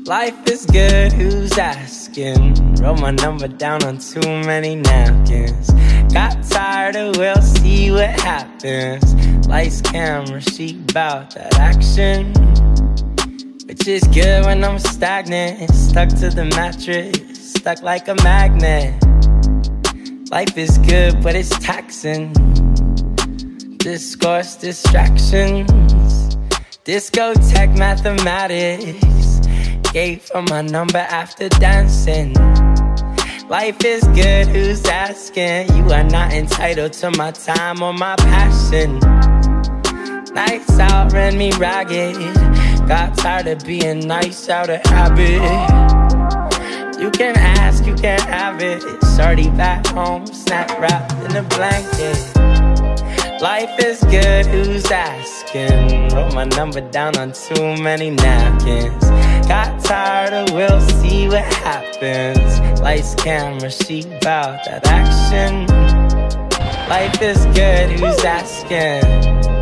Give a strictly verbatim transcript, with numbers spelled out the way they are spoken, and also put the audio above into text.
Life is good, who's asking? Wrote my number down on too many napkins. Got tired of, we'll see what happens. Lights, camera, she bout that action. Which is good when I'm stagnant, stuck to the mattress, stuck like a magnet. Life is good, but it's taxing. Discourse, distractions, discotheque mathematics. Gave for my number after dancing. Life is good, who's asking? You are not entitled to my time or my passion. Nights out ran me ragged. Got tired of being nice out of habit. You can ask, you can have it. Shorty back home, snap wrapped in a blanket. Life is good, who's asking? Wrote my number down on too many napkins. Got tired of, we'll see what happens. Lights, camera, she bout that action. Life is good, who's asking?